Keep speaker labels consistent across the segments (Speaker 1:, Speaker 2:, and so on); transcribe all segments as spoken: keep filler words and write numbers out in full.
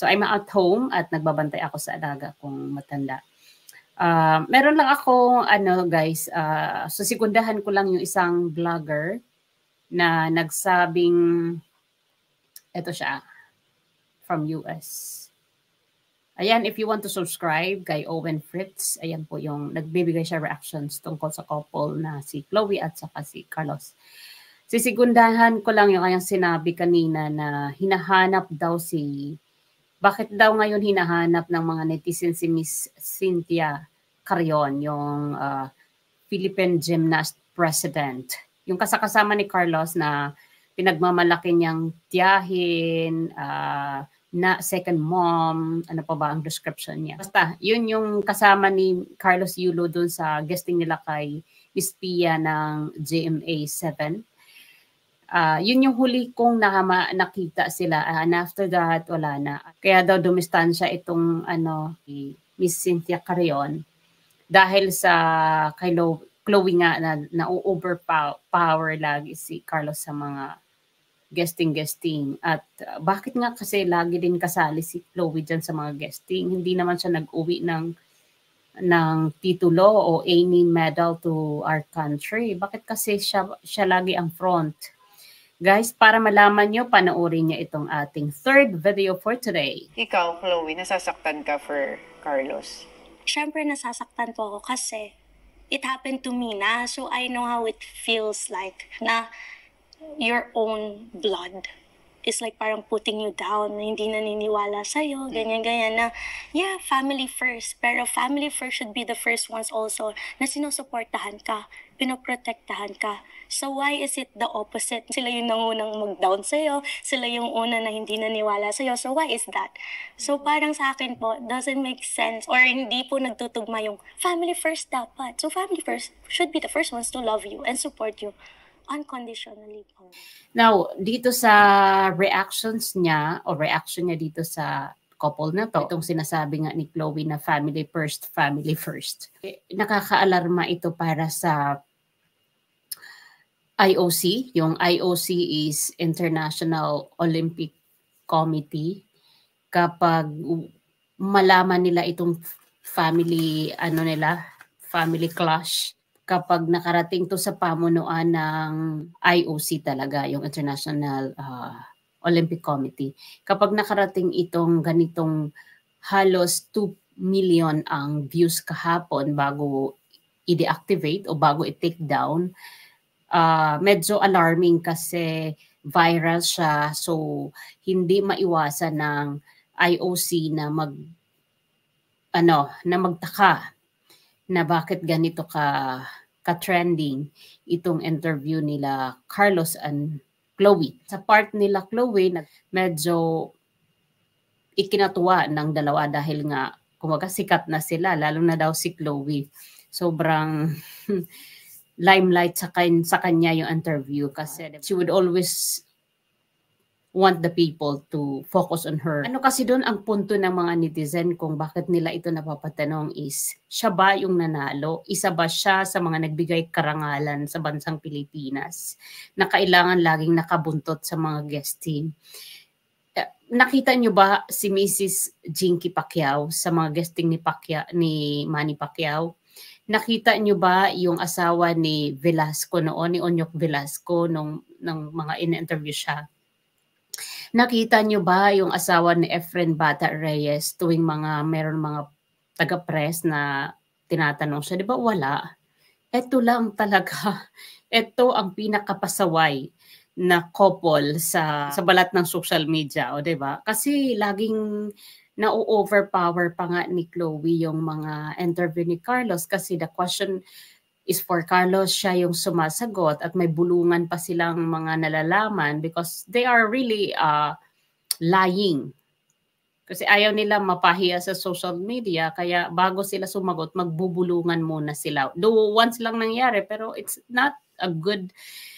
Speaker 1: I'm at home at nagbabantay ako sa alaga kong matanda. Uh, meron lang ako, ano guys, uh, susikundahan ko lang yung isang vlogger na nagsabing, eto siya, from U S. Ayan, if you want to subscribe kay Owen Fritz, ayan po yung nagbibigay siya reactions tungkol sa couple na si Chloe at saka si Carlos. Sisigundahan ko lang yung kanyang sinabi kanina na hinahanap daw si, bakit daw ngayon hinahanap ng mga netizens si Miss Cynthia Carrion, yung uh, Philippine Gymnast President. Yung kasakasama ni Carlos na pinagmamalaki niyang tiyahin, uh, na second mom, ano pa ba ang description niya. Basta, yun yung kasama ni Carlos Yulo dun sa guesting nila kay Miss Pia ng G M A seven. Uh, yun yung huli kong nakama, nakita sila. Uh, and after that, wala na. Kaya daw dumistansya itong ano, Miss Cynthia Carrion dahil sa kay Chloe nga na, na overpower lagi si Carlos sa mga guesting-guesting. At uh, bakit nga kasi lagi din kasali si Chloe dyan sa mga guesting? Hindi naman siya nag-uwi ng, ng titulo o any medal to our country. Bakit kasi siya, siya lagi ang front? Guys, para malaman nyo, panoorin niya itong ating third video for today.
Speaker 2: Ikaw, Chloe, nasasaktan ka for Carlos?
Speaker 3: Siyempre, nasasaktan po ako kasi it happened to me na. So, I know how it feels like na your own blood is like parang putting you down, na hindi naniniwala sa'yo, ganyan-ganyan na, yeah, family first. Pero family first should be the first ones also na sinusuportahan ka, pinoprotektahan ka. So why is it the opposite? Sila yung nangunang mag-down sa'yo, sila yung una na hindi naniwala sa'yo. So why is that? So parang sa akin po, doesn't make sense or hindi po nagtutugma yung family first dapat. So family first should be the first ones to love you and support you unconditionally po.
Speaker 1: Now, dito sa reactions niya o reaction niya dito sa couple na to, itong sinasabi nga ni Chloe na family first, family first. Eh, nakaka-alarma ito para sa I O C. Yung I O C is International Olympic Committee. Kapag malaman nila itong family, ano nila, family clash, kapag nakarating to sa pamunuan ng I O C talaga, yung International uh, Olympic Committee. Kapag nakarating itong ganitong halos two million ang views kahapon bago i-deactivate o bago i-take down, uh, medyo alarming kasi viral siya. So, hindi maiwasan ng I O C na mag, ano, na magtaka na bakit ganito ka ka-trending itong interview nila Carlos and Chloe. Sa part nila Chloe, medyo ikinatuwa ng dalawa dahil nga kumaga sikat na sila, lalo na daw si Chloe. Sobrang limelight sa, kan sa kanya yung interview kasi she would always want the people to focus on her. Ano kasi doon ang punto ng mga netizen kung bakit nila ito napapatanong is, siya ba yung nanalo? Isa ba siya sa mga nagbigay karangalan sa bansang Pilipinas na kailangan laging nakabuntot sa mga guesting? Nakita nyo ba si Missus Jinky Pacquiao sa mga guesting ni, Pacquiao, ni Manny Pacquiao? Nakita nyo ba yung asawa ni Velasco noon, ni Onyok Velasco, nung, nung mga in-interview siya? Nakita nyo ba yung asawa ni Efren Bata Reyes tuwing mga meron mga taga-press na tinatanong siya? Di ba wala? Ito lang talaga. Ito ang pinakapasaway na couple sa, sa balat ng social media. O di ba? Kasi laging na-overpower pa nga ni Chloe yung mga interview ni Carlos kasi the question is for Carlos, siya yung sumasagot at may bulungan pa silang mga nalalaman because they are really uh, lying. Kasi ayaw nila mapahiya sa social media kaya bago sila sumagot, magbubulungan muna sila. Though once lang nangyari pero it's not a good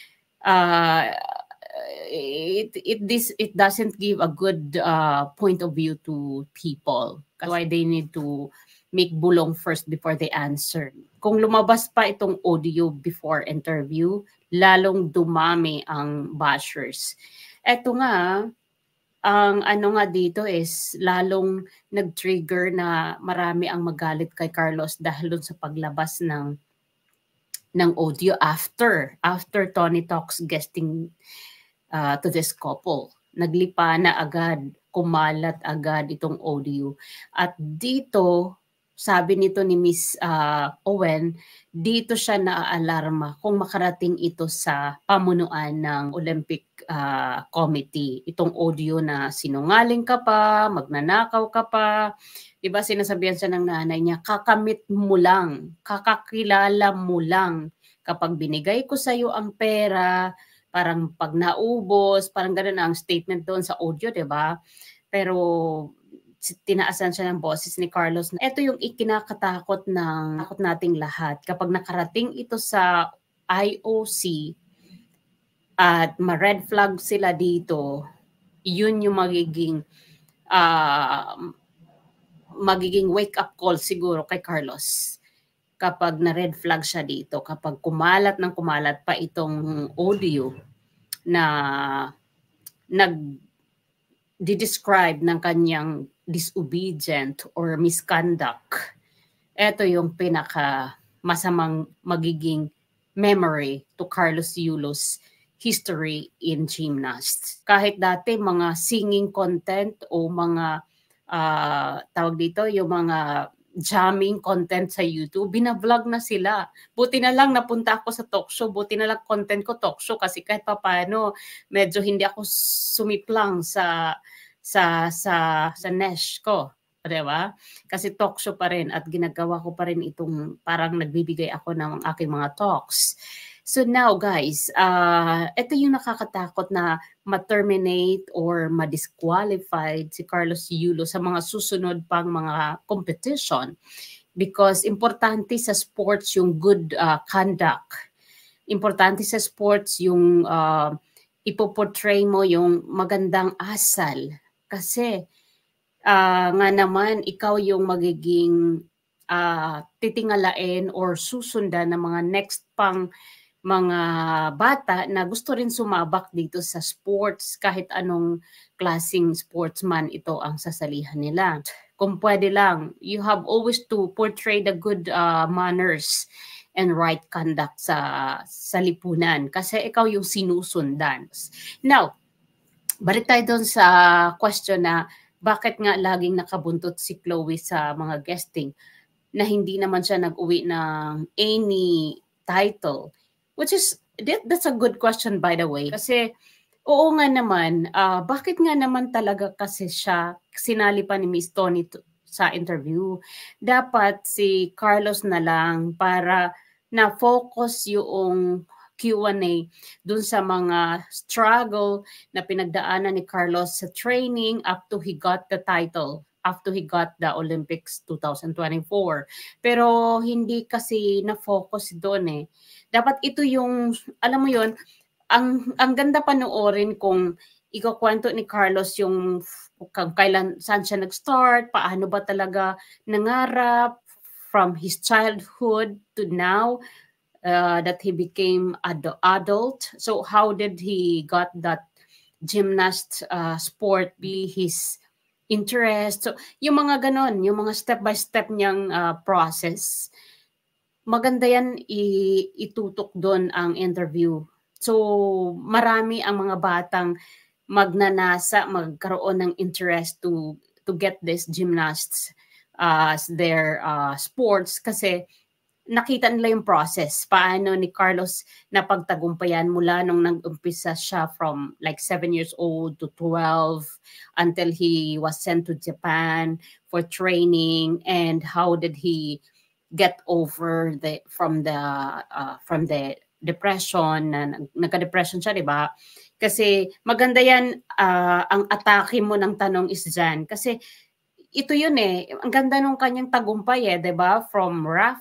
Speaker 1: uh, it it this it doesn't give a good uh, point of view to people. That's why they need to make bulong first before they answer. Kung lumabas pa itong audio before interview, lalong dumami ang bashers. Eto nga, ang ano nga dito is lalong nag-trigger na marami ang magalit kay Carlos dahil dun sa paglabas ng ng audio after after Tony Talks guesting uh, to this couple. Naglipa na agad, kumalat agad itong audio. At dito, sabi nito ni Miss uh, Owen, dito siya naaalarma kung makarating ito sa pamunuan ng Olympic uh, Committee. Itong audio na sinungaling ka pa, magnanakaw ka pa. Diba sinasabihan siya ng nanay niya, kakamit mo lang, kakakilala mo lang. Kapag binigay ko sa iyo ang pera, parang pag naubos, parang gano'n ang statement doon sa audio, diba? Pero tinaasan siya ng boses ni Carlos. Ito yung ikinakatakot ng takot nating lahat. Kapag nakarating ito sa I O C at ma-red flag sila dito, yun yung magiging uh, magiging wake-up call siguro kay Carlos. Kapag na-red flag siya dito, kapag kumalat ng kumalat pa itong audio na nag-describe ng kanyang disobedient or misconduct, ito yung pinaka masamang magiging memory to Carlos Yulo's history in gymnasts. Kahit dati mga singing content o mga uh, tawag dito, yung mga jamming content sa YouTube, binablog na sila. Buti na lang napunta ako sa talk show, buti na lang content ko talk show kasi kahit pa paano medyo hindi ako sumiplang sa sa sa sa Nesh ko, 'di ba? Kasi talk show pa rin at ginagawa ko pa rin itong parang nagbibigay ako ng aking mga talks. So now guys, uh, ito yung nakakatakot na ma-terminate or ma-disqualified si Carlos Yulo sa mga susunod pang mga competition because importante sa sports yung good uh, conduct. Importante sa sports yung uh, ipoportray mo yung magandang asal. Kasi uh, nga naman ikaw yung magiging uh, titingalain or susundan ng mga next pang mga bata na gusto rin sumabak dito sa sports kahit anong klaseng sportsman ito ang sasalihan nila. Kung pwede lang, you have always to portray the good uh, manners and right conduct sa, sa lipunan kasi ikaw yung sinusundan. Now, balik tayo doon sa question na bakit nga laging nakabuntot si Chloe sa mga guesting na hindi naman siya nag-uwi ng any title. Which is, that's a good question by the way. Kasi oo nga naman, uh, bakit nga naman talaga kasi siya sinali pa ni Miss Tony sa interview? Dapat si Carlos na lang para na-focus yung Q and A dun sa mga struggle na pinagdaanan ni Carlos sa training up to he got the title, up to he got the Olympics twenty twenty-four. Pero hindi kasi na-focus doon eh. Dapat ito yung, alam mo yun, ang, ang ganda panoorin kung ikakwento ni Carlos yung kung kailan, saan siya nag-start, paano ba talaga nangarap from his childhood to now, Uh, that he became ad adult. So how did he got that gymnast uh, sport be his interest? So yung mga ganon, yung mga step-by-step niyang uh, process, maganda yan itutok doon ang interview. So marami ang mga batang magnanasa, magkaroon ng interest to to get this gymnasts uh, as their uh, sports kasi nakita nila yung process. Paano ni Carlos napagtagumpayan mula nung nag-umpisa siya from like seven years old to twelve until he was sent to Japan for training, and how did he get over the from the uh, from the depression na nagka-depression siya, di ba? Kasi maganda yan, uh, ang atake mo ng tanong is dyan. Kasi ito yun eh, ang ganda nung kanyang tagumpay eh, di ba? From rough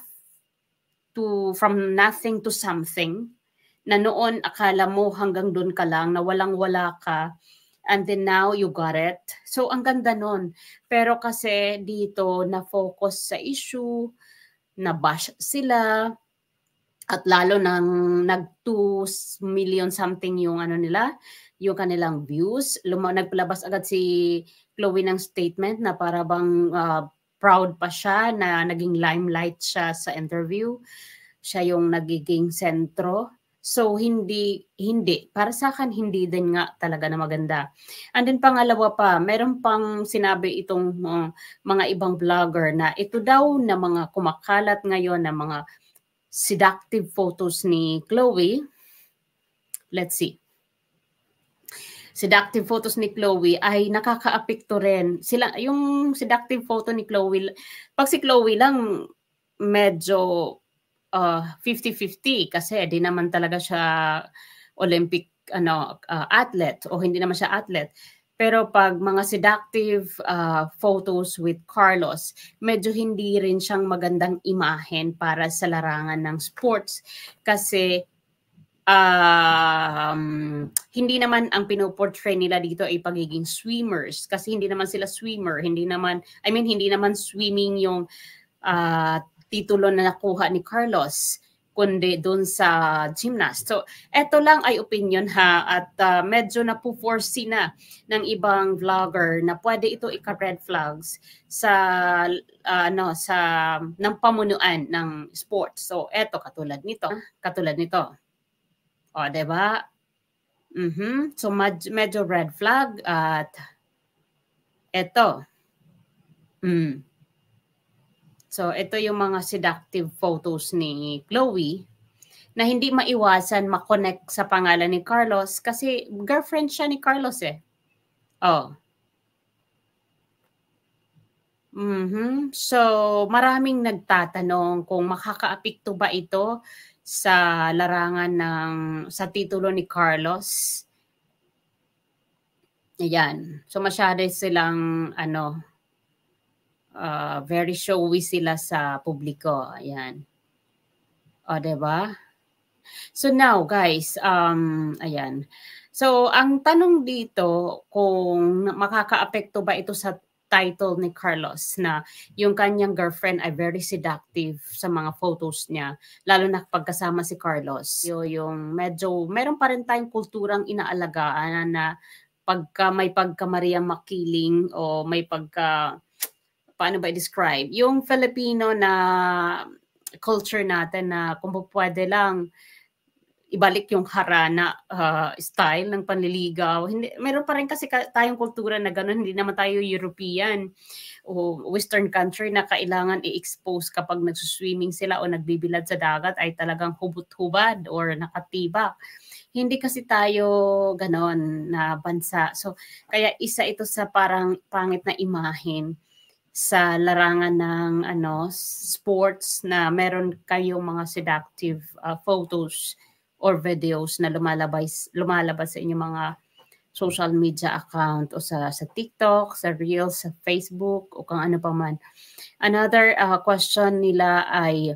Speaker 1: to from nothing to something, na noon akala mo hanggang doon ka lang, na walang-wala ka, and then now you got it. So ang ganda nun. Pero kasi dito na-focus sa issue, na-bash sila, at lalo nang nag two million something yung ano nila, yung kanilang views. Luma, nagpalabas agad si Chloe ng statement na para bang uh, proud pa siya na naging limelight siya sa interview. Siya yung nagiging sentro. So hindi hindi para sa akin hindi din nga talaga na maganda. And then pangalawa pa, meron pang sinabi itong uh, mga ibang vlogger na ito daw na mga kumakalat ngayon na mga seductive photos ni Chloe. Let's see. Seductive photos ni Chloe ay nakakaapekto rin. Sila yung seductive photo ni Chloe, pag si Chloe lang medyo uh, fifty fifty kasi di naman talaga siya Olympic ano uh, athlete o hindi naman siya athlete. Pero pag mga seductive uh, photos with Carlos, medyo hindi rin siyang magandang imahen para sa larangan ng sports kasi um, hindi naman ang pinoportray nila dito ay pagiging swimmers kasi hindi naman sila swimmer, hindi naman I mean hindi naman swimming yung uh, titulo na nakuha ni Carlos kundi doon sa gymnast. So, eto lang ay opinion ha at uh, medyo napo-foresee na ng ibang vlogger na pwede ito ika-red flags sa uh, ano sa ng pamunuan ng sports. So, eto katulad nito, katulad nito. O, 'di ba? Mhm. So, med- medyo red flag at eto. Mm. So, ito yung mga seductive photos ni Chloe na hindi maiwasan makonect sa pangalan ni Carlos kasi girlfriend siya ni Carlos eh. Oh. Mm-hmm. So, maraming nagtatanong kung makakaapekto ba ito sa larangan ng sa titulo ni Carlos. Ayan. So, masyado silang ano Uh, very showy sila sa publiko. Ayan. O, diba? So now, guys, um, ayan. So, ang tanong dito kung makakaapekto ba ito sa title ni Carlos na yung kanyang girlfriend ay very seductive sa mga photos niya, lalo na pagkasama si Carlos. Yung, yung medyo, meron pa rin tayong kulturang inaalagaan na pagka may pagka Maria Makiling o may pagka paano ba i-describe? Yung Filipino na culture natin na kung pwede lang ibalik yung harana uh, style ng panliligaw. Hindi, meron pa rin kasi ka, tayong kultura na gano'n. Hindi naman tayo European o Western country na kailangan i-expose kapag nagsuswimming sila o nagbibilad sa dagat ay talagang hubot-hubad or nakatibak. Hindi kasi tayo gano'n na bansa. So, kaya isa ito sa parang pangit na imahen sa larangan ng ano sports na meron kayong mga seductive uh, photos or videos na lumalabas lumalabas sa inyong mga social media account o sa sa TikTok, sa Reels, sa Facebook o kung ano pa man. Another uh, question nila ay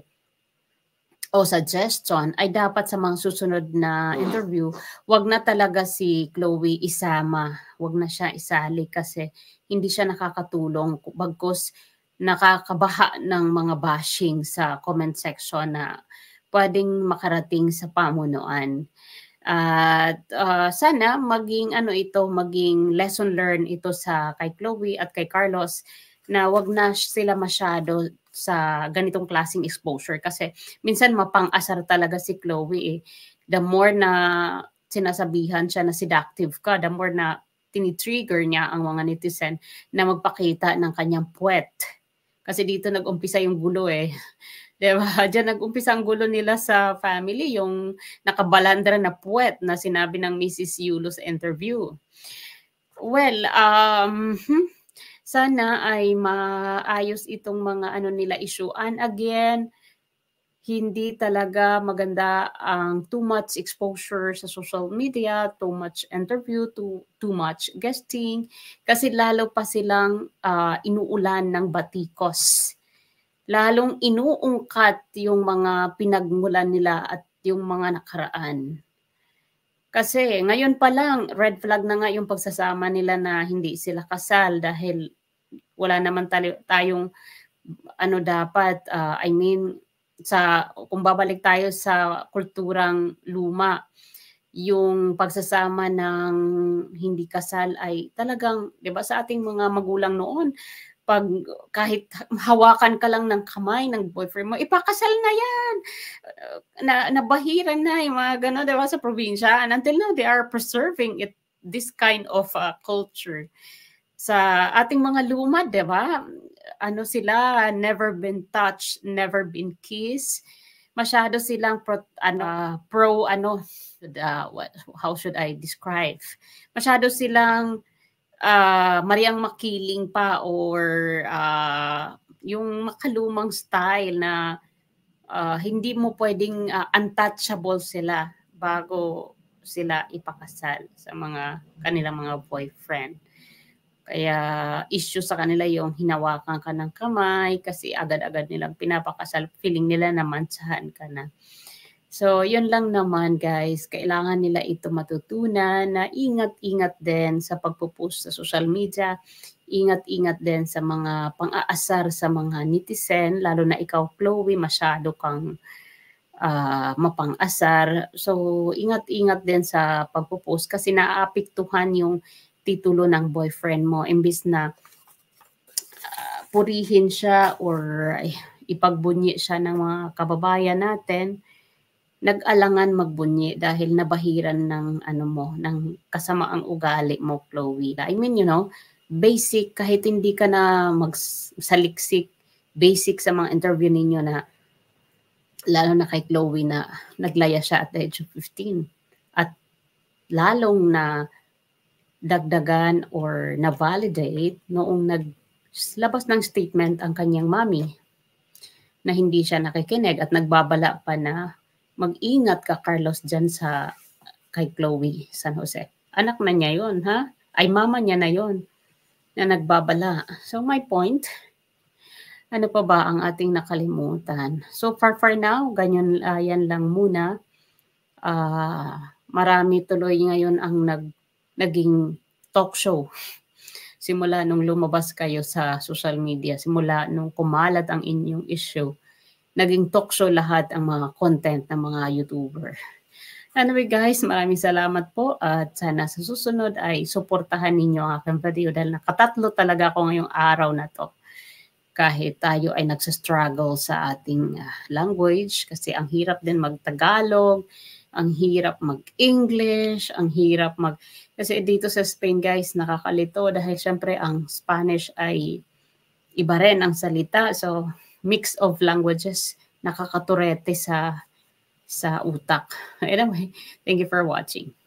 Speaker 1: o suggestion ay dapat sa mga susunod na interview, wag na talaga si Chloe isama, wag na siya isali kasi hindi siya nakakatulong bagkus nakakabaha ng mga bashing sa comment section na pwedeng makarating sa pamunuan. At uh, sana maging ano ito, maging lesson learned ito sa kay Chloe at kay Carlos na wag na sila masyado sa ganitong klaseng exposure kasi minsan mapang-asar talaga si Chloe eh. The more na sinasabihan siya na seductive ka, the more na tinitrigger niya ang mga netizen na magpakita ng kanyang puwet. Kasi dito nag-umpisa yung gulo eh. Diba? Diyan nag-umpisa ang gulo nila sa family, yung nakabalandra na puwet na sinabi ng Missus Yulo sa interview. Well, um, sana ay maayos itong mga ano nila issuean. Again, hindi talaga maganda ang too much exposure sa social media, too much interview, too, too much guesting, kasi lalo pa silang uh, inuulan ng batikos. Lalong inuungkat yung mga pinagmulan nila at yung mga nakaraan. Kasi ngayon pa lang, red flag na nga yung pagsasama nila na hindi sila kasal dahil wala naman tayo, tayong ano dapat, uh, I mean, sa kung babalik tayo sa kulturang luma, yung pagsasama ng hindi kasal ay talagang, 'di ba, sa ating mga magulang noon, pag kahit hawakan ka lang ng kamay ng boyfriend mo, ipakasal na yan. Uh, na nabahiran na yung mga gano'n, 'di ba, sa probinsya. And until now, they are preserving it, this kind of uh, culture. Sa ating mga lumad, 'di ba? Ano sila, never been touched, never been kissed. Masyado silang pro, ano, pro ano, uh, what, how should I describe? Masyado silang uh, Mariang makiling pa, or uh, yung makalumang style na uh, hindi mo pwedeng uh, untouchable sila bago sila ipakasal sa mga kanilang mga boyfriend. Kaya issue sa kanila yung hinawakan ka ng kamay kasi agad-agad nilang pinapakasal, feeling nila na mansahan ka na. So, yun lang naman guys, kailangan nila ito matutunan na ingat-ingat din sa pagpo-post sa social media, ingat-ingat din sa mga pang-aasar sa mga netizen, lalo na ikaw Chloe, masyado kang uh, mapang-asar. So, ingat-ingat din sa pagpo-post kasi naaapektuhan yung titulo ng boyfriend mo, imbis na uh, purihin siya or ay, ipagbunyi siya ng mga kababayan natin, nag-alangan magbunyi dahil nabahiran ng ano mo, ng kasamaang ugali mo, Chloe. I mean, you know, basic, kahit hindi ka na magsaliksik, basic sa mga interview ninyo na, lalo na kay Chloe na naglaya siya at the age of fifteen. At lalong na dagdagan or na-validate noong naglabas ng statement ang kanyang mami na hindi siya nakikinig at nagbabala pa na mag-ingat ka, Carlos, dyan sa kay Chloe San Jose. Anak na niya yon, ha? Ay, mama niya na yon na nagbabala. So, my point, ano pa ba ang ating nakalimutan? So, far for now, ganyan, uh, yan lang muna. Uh, marami tuloy ngayon ang nag naging talk show simula nung lumabas kayo sa social media, simula nung kumalat ang inyong issue, naging talk show lahat ang mga content ng mga YouTuber. Anyway guys, maraming salamat po at sana sa susunod ay suportahan ninyo ang aking video dahil nakatatlo talaga ako ngayong araw na to. Kahit tayo ay nagsastruggle sa ating uh, language kasi ang hirap din mag-Tagalog, ang hirap mag-English, ang hirap mag... Kasi dito sa Spain guys, nakakalito dahil syempre ang Spanish ay iba rin ang salita. So, mix of languages, nakakaturete sa, sa utak. Anyway, thank you for watching.